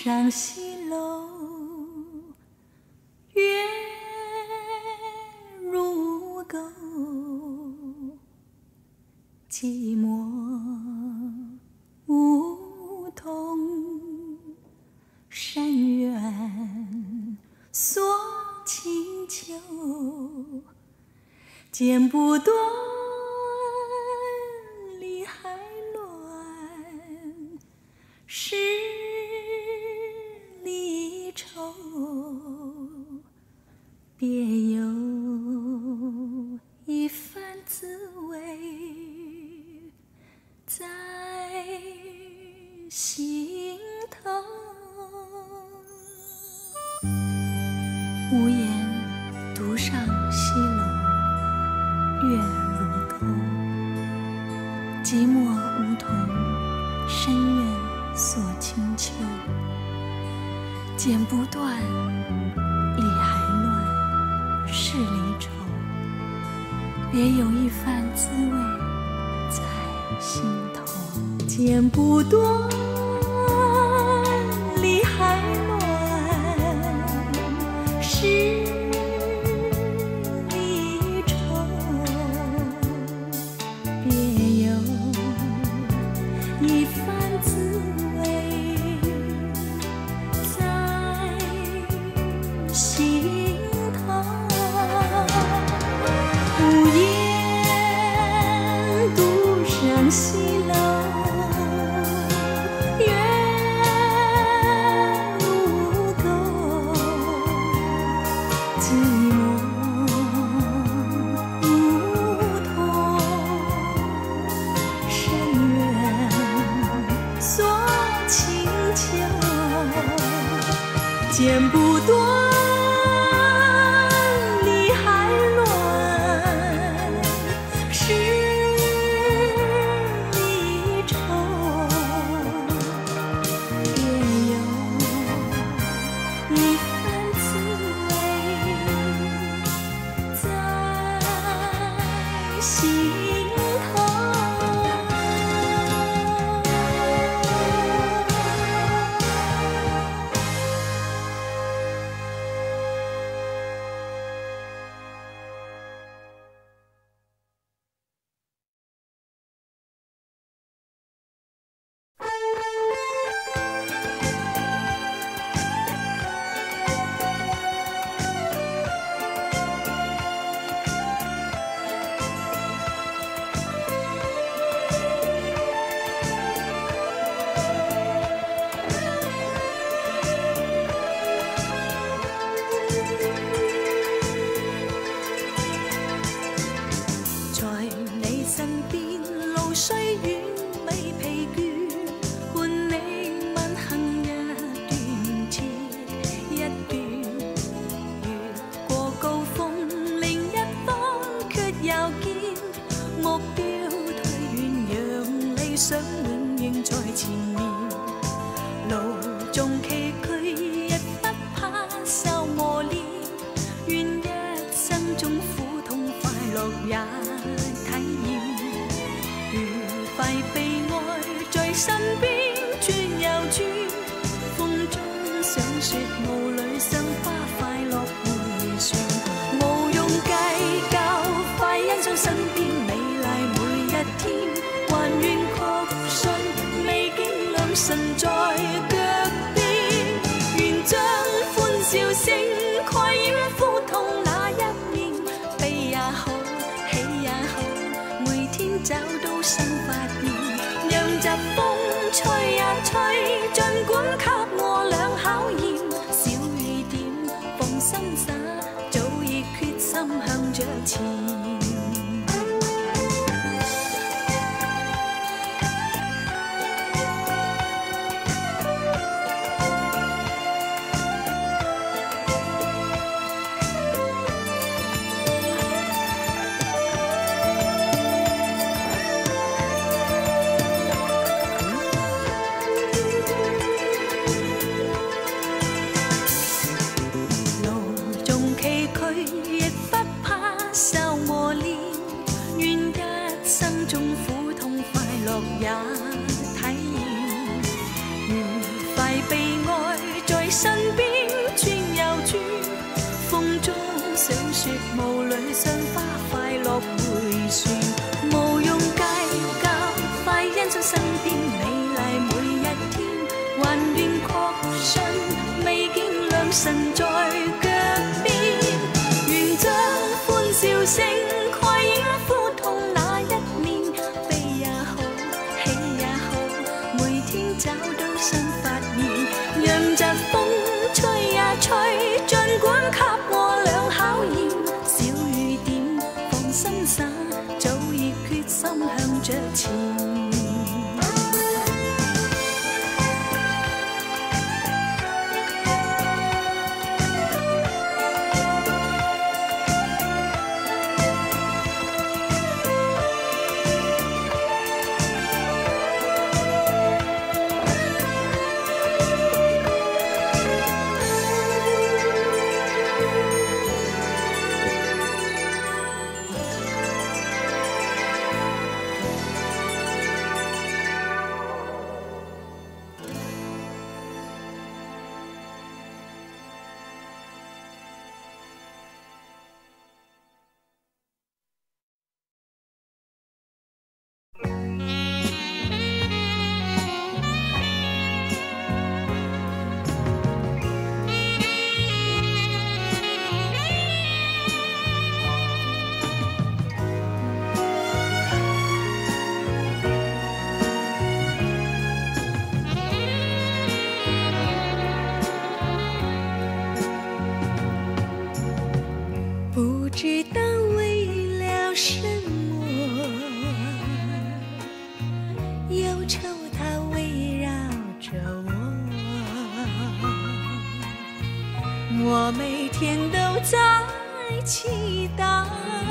上西楼，月如钩，寂寞梧桐，山远锁清秋，剪不断，理还乱，十里愁，别有一番滋味在心头。无言独上西楼，月如钩，寂寞梧桐，深院锁清秋，剪不断，理还乱，是离愁，别有一番滋味在心头。剪不断，理还乱，是离愁，别有一番滋味在心头。无言独上西楼，月如钩，寂寞梧桐，深院锁清秋，剪不断，理还乱，是离愁，别有一番滋味在心头。 现在身边美丽每一天，还愿确信未见良辰在脚边，愿将欢笑声盖掩苦痛那一面，悲也好，喜也好，每天找到新发现，让疾风吹呀吹，尽管给我俩考验，小雨点放心洒，早已决心向着前。不知道为了什么，忧愁它围绕着我，我每天都在祈祷，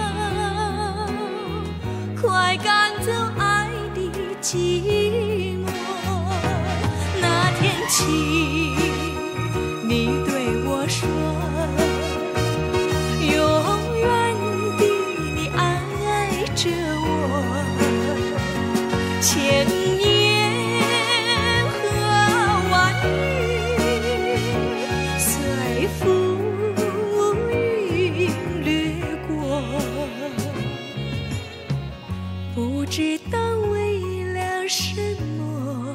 快赶走爱的寂寞。那天起，你对我说，永远地你爱着我，千言和万语随浮云掠过，不知道为了什么，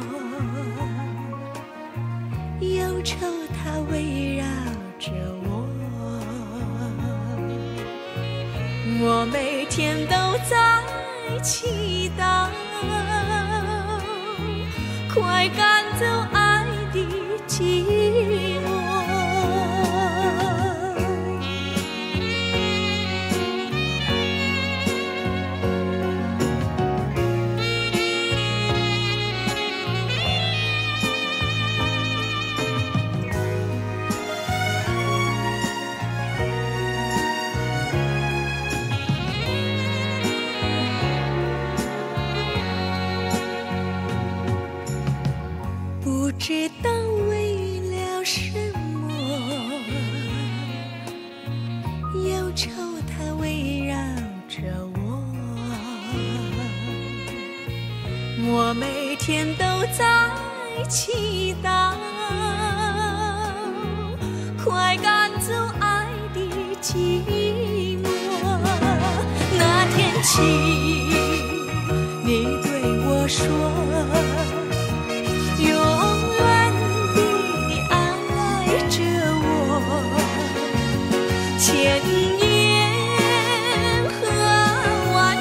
忧愁它围绕着我，我每天都在祈祷，快赶走爱的寂寞。不知道为了什么，忧愁它围绕着我，我每天都在祈祷，快赶走爱的寂寞。那天起，你对我说，永远地你爱着我，千言和万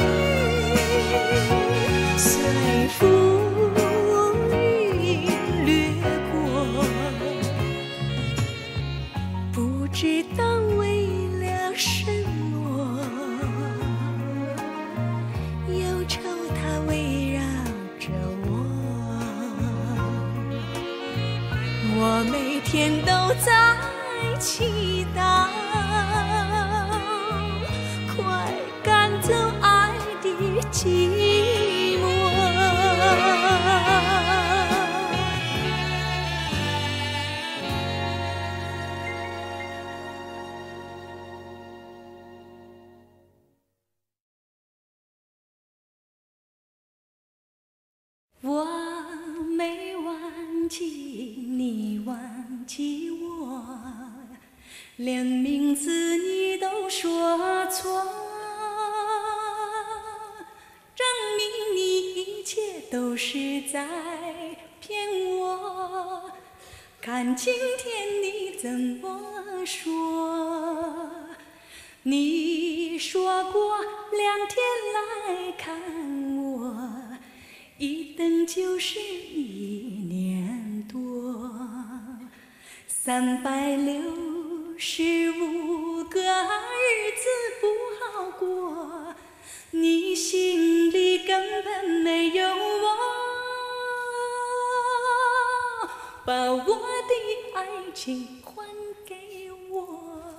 语随浮云掠过，不知道为了什么，忧愁它围绕着我，我每天都在祈祷，快赶走爱的寂寞。我没忘记你忘记我，连名字你都说错，证明你一切都是是在骗我。看今天你怎么说？你说过2天来看我，一等就是1年多。365个日子不好过，你心里根本没有我，把我的爱情还给我。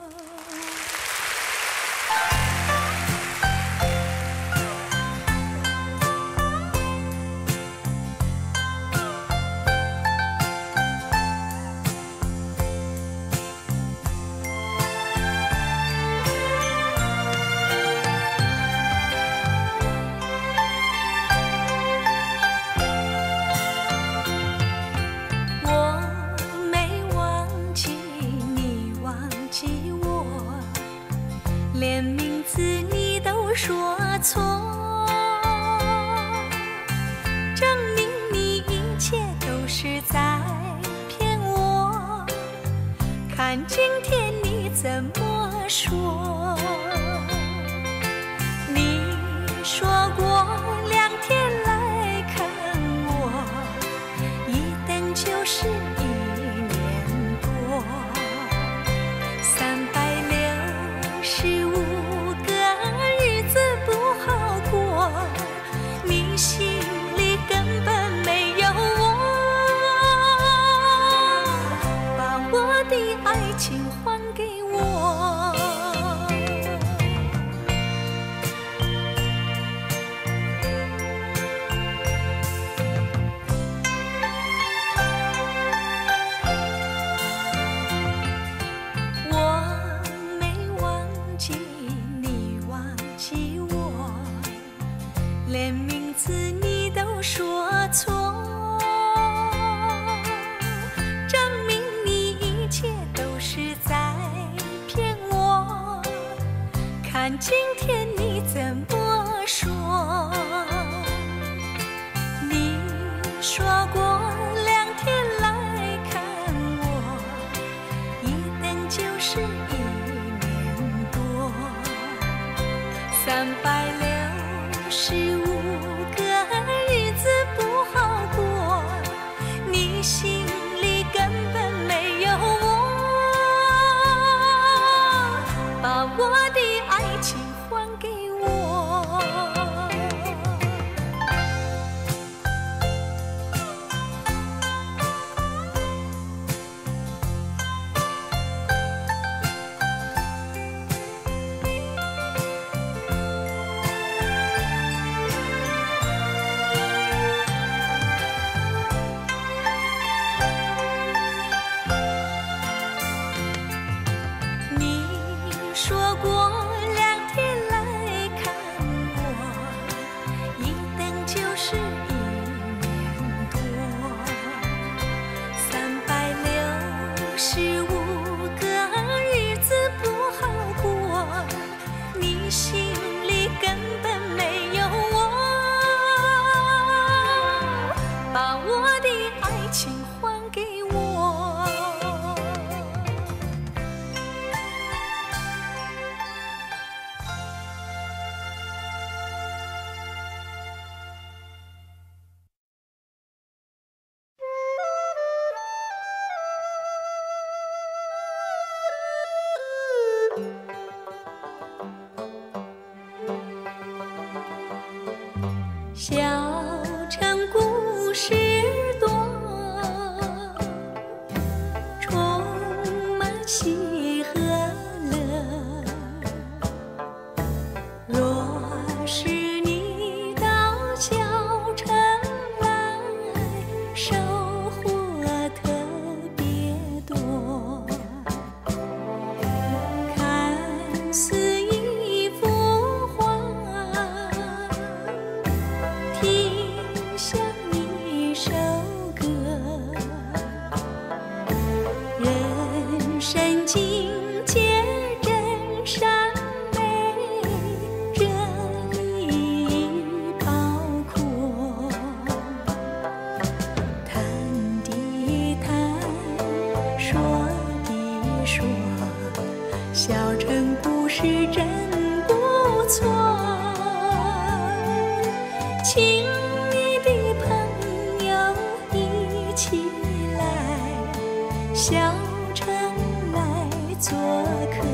连名字你都说错，证明你一切都是在骗我。看今天你怎么说？你说过2天来看我，一等就是1年多。365个日子不好过，你心里根本没有我，把我的爱情还给我。连名字你都说错，证明你一切都是在骗我。看今天你怎么说？你说过2天来看我，一等就是1年多。365个日子不好过，你心里根本没有我，把我的爱情还给我。说过2天来看我，一等就是1年多。365个日子不好过，你心里根本没有我，把我的爱情还给我。小城故事多，充满喜和乐。若是你到小城来，收获特别多。看似一幅画，听像一首歌，人生境界真善美，这里包括。 起来，小城来做客。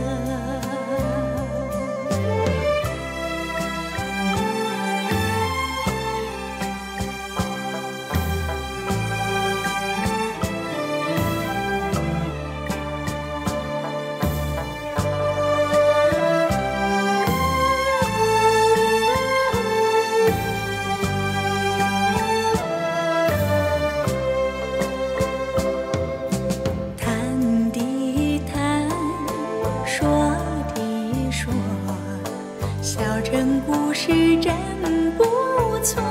故事真不错，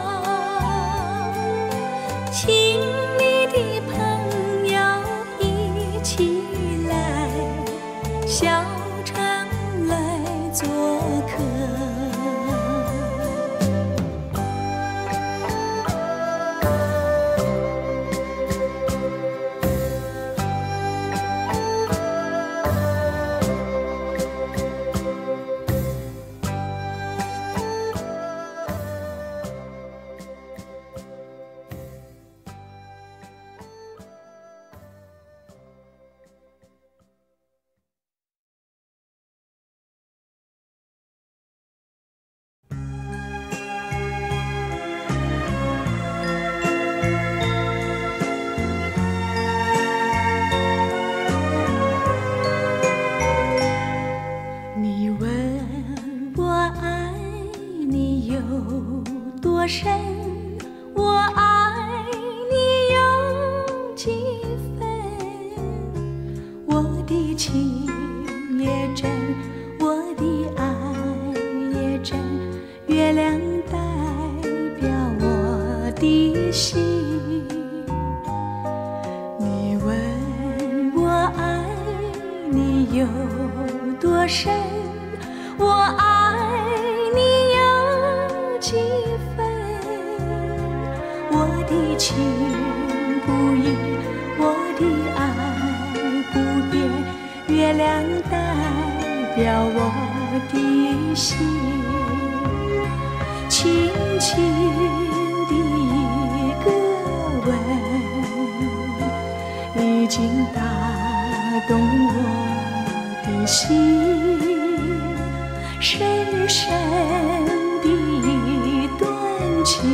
亲密的朋友一起来，小城来做客。多深，我爱你有几分？我的情也真，我的爱也真，月亮代表我的心。你问我爱你有多深，我爱你有几分？我的情不移，我的爱不变，月亮代表我的心。轻轻的一个吻，已经打动我的心。深深的一段情，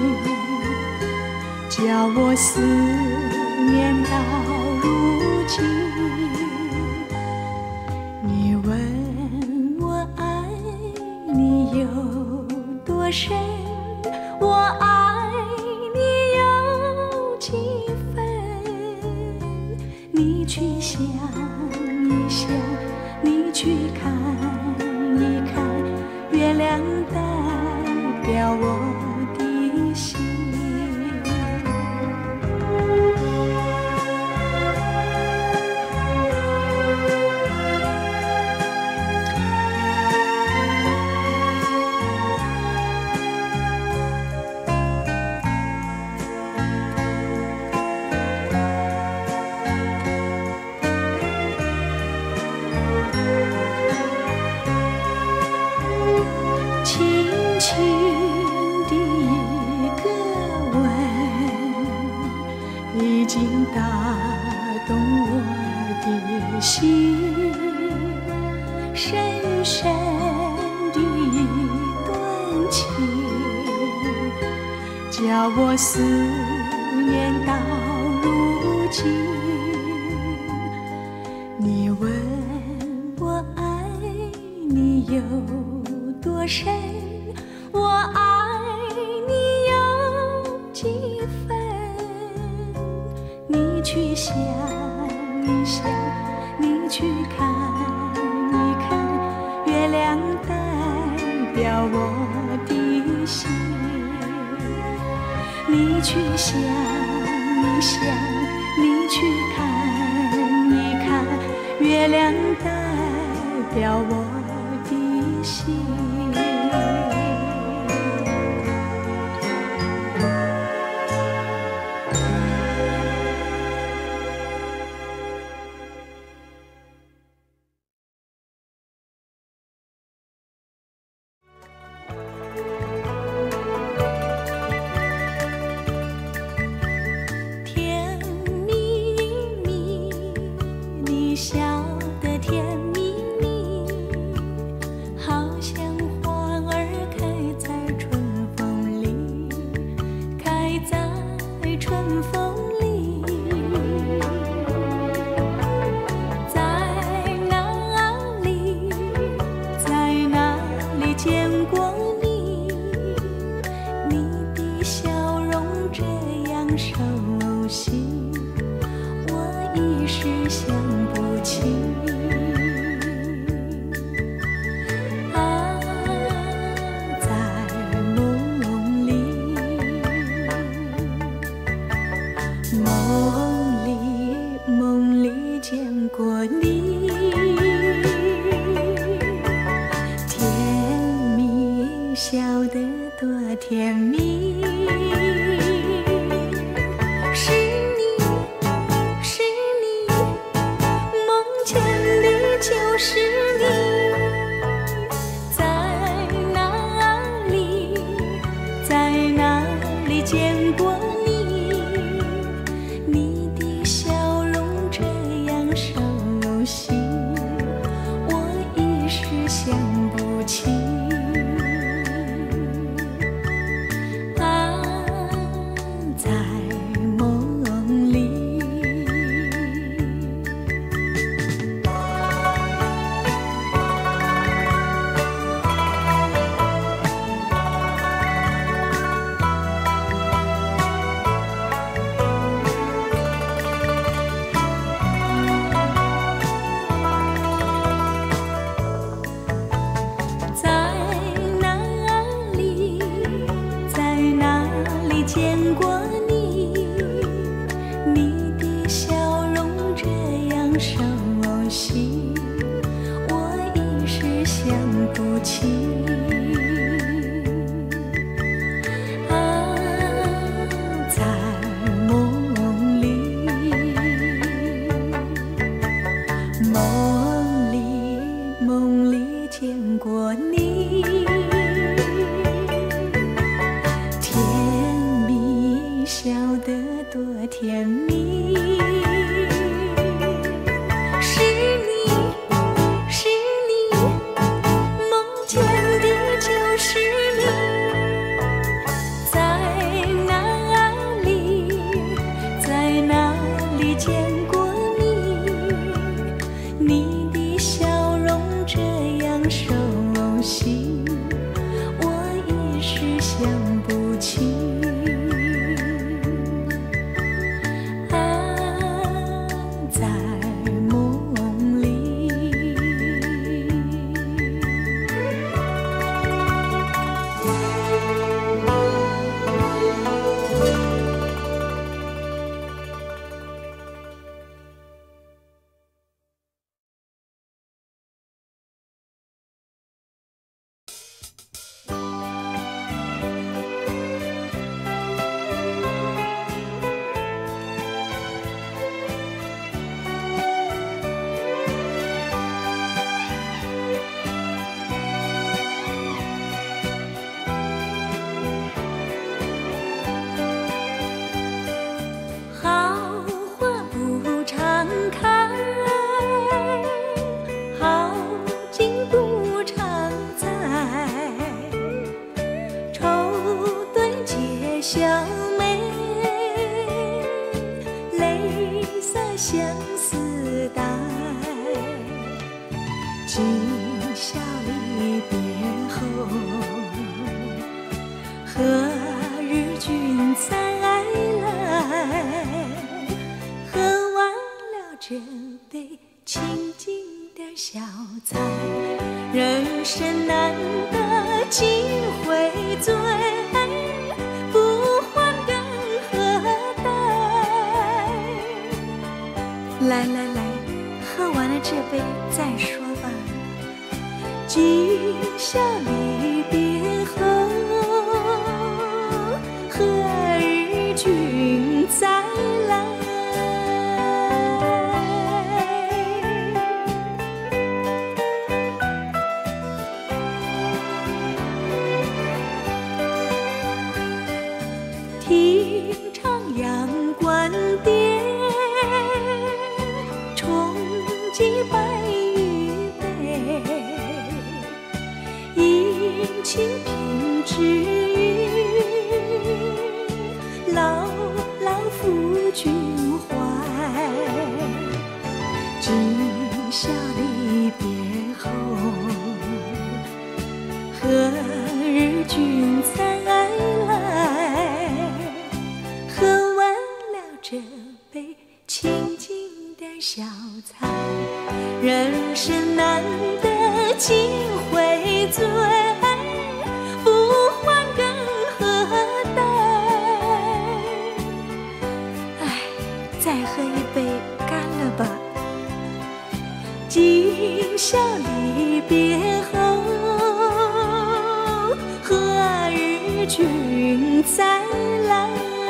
叫我思念到如今。你问我爱你有多深，我爱你有几分？你去想一想，你去看一看，月亮代表我的心。已经打动我的心，深深的一段情，叫我思念到如今。你问我爱你有多深，我爱你有几分？你去想一想，你去看一看，月亮代表我的心。你去想一想，你去看一看，月亮代表我的心。 息，我一时想不起。啊，在梦里，梦里见过你，甜蜜笑得多甜蜜。就是你，在哪里，在哪里见过你？你的笑容这样熟悉，我一时想不起。啊，在梦里。见过你，你的笑容这样熟悉，我一时想不起。啊，在梦里，梦里见过你。笑得多甜蜜，是你，是你，梦见的就是你，在哪里，在哪里见过你？你的笑容这样熟悉，我一时想不起。小妹，泪洒相思带，今宵离别后，何日君再来？喝完了这杯清静的小菜，人生难得几回醉。来来来，喝完了这杯再说吧。今宵离别后，何日君再来？听唱阳关殿，几白玉杯，饮清平之语，牢牢抚君怀。今宵离别后，何日君再来？喝完这杯清静的小菜，人生难得几回醉，不欢更何待？哎，再喝一杯，干了吧！今宵离别后，何日君再来？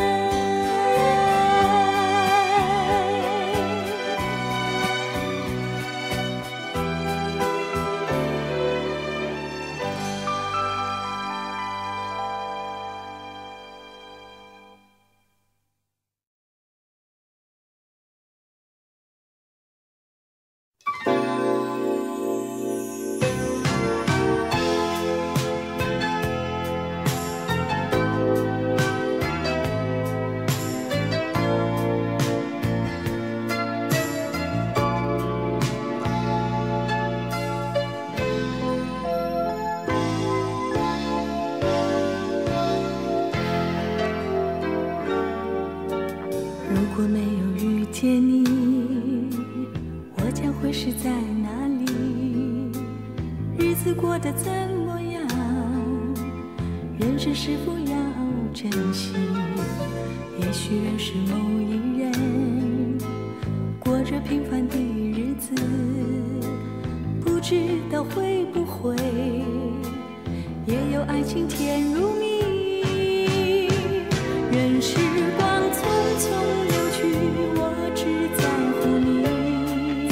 如果没有遇见你，我将会是在哪里？日子过得怎么样？人生是否要珍惜？也许认识某一人，过着平凡的日子，不知道会不会也有爱情甜如蜜。任时光匆匆流去，我只在乎你，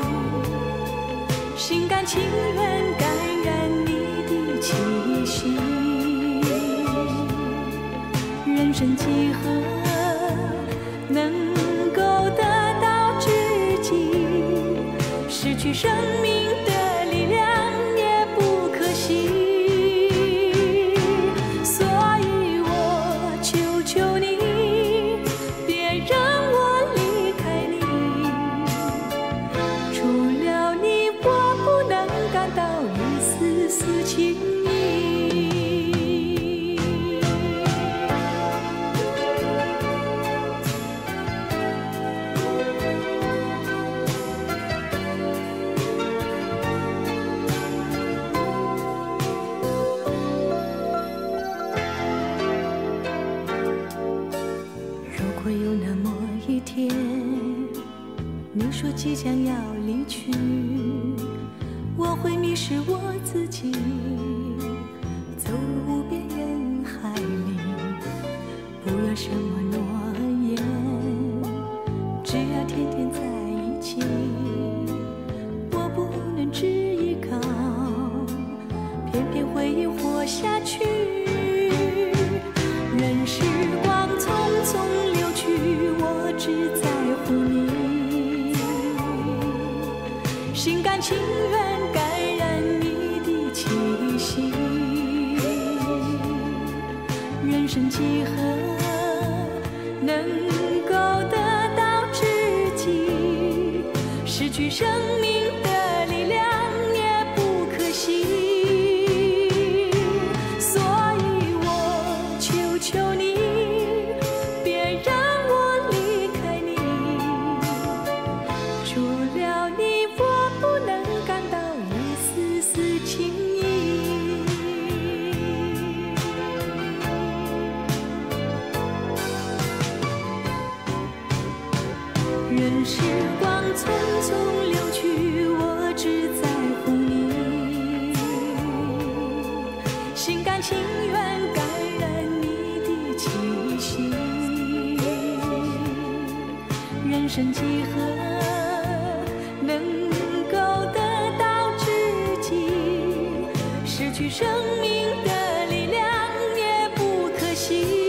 心甘情愿感染你的气息。人生几何能够得到知己？失去生命的力量也不可惜。即将要离去，我会迷失我自己，走入无边人海里。不要什么诺言，只要天天在一起。我不能只依靠，偏偏回忆活下去。任时光匆匆流去，我只在乎你，心甘情愿感染你的气息。人生几何能够得到知己？失去生命的力量也不可惜。所以我求求你，别让我离开你，除了你我不能感到一丝丝情意。任时光匆匆流去，我只在乎你，心甘情愿感染你的气息。人生几何能够得到知己？失去生命的力量也不可惜。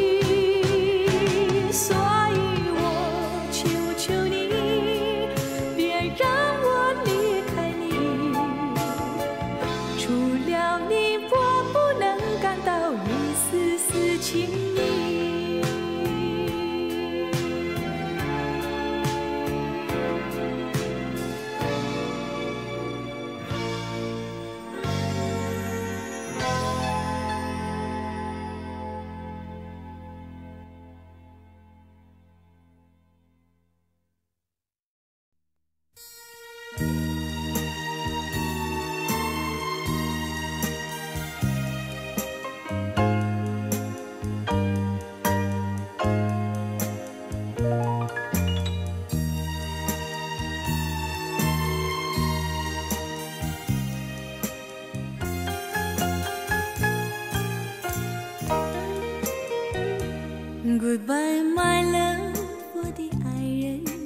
所以我求求你，别让我离开你，除了你我不能感到一丝丝情意。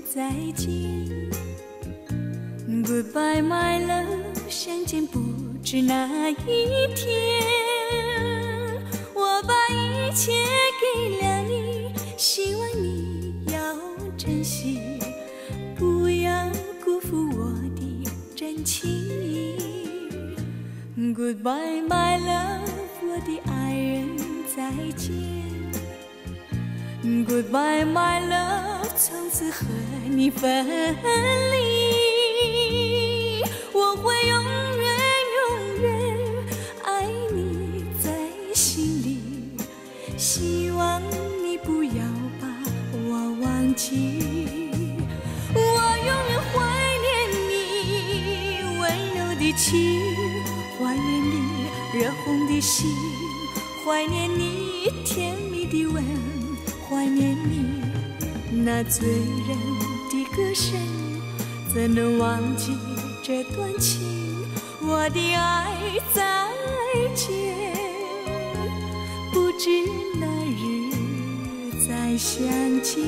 再见。Goodbye, my love， 相见不知哪一天。我把一切给了你，希望你要珍惜，不要辜负我的真情意。Goodbye, my love， 我的爱人，再见。Goodbye, my love， 从此和你分离。我会永远永远爱你在心里，希望你不要把我忘记。我永远怀念你温柔的情，怀念你热红的心，怀念你甜蜜的吻，怀念你那醉人的歌声。怎能忘记这段情？我的爱，再见，不知哪日再相见。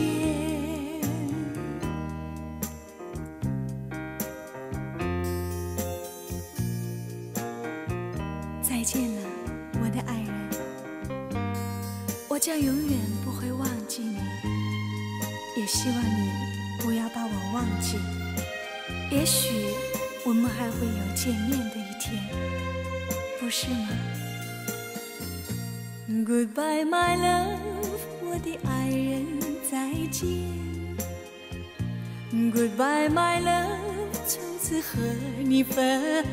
再见了，我的爱人，我将永远不会忘记你，也希望你不要把我忘记。也许我们还会有见面的一天，不是吗？ Goodbye, my love， 我的爱人，再见。Goodbye, my love， 从此和你分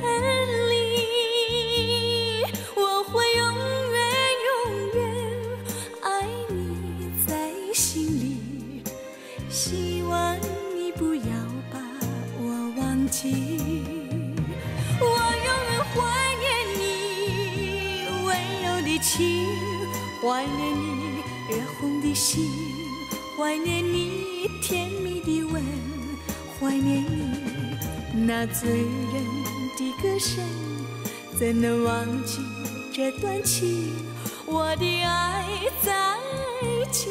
离。我会永远永远爱你在心里，希望你不要把我忘记。我永远怀念你温柔的情，怀念你热红的心，怀念你甜蜜的吻，怀念你那醉人的歌声。怎能忘记这段情？我的爱，再见，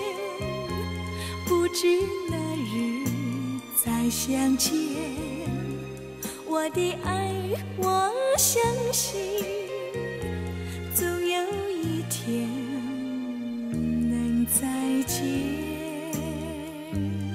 不知哪日再相见。我的爱，我相信总有一天能再见。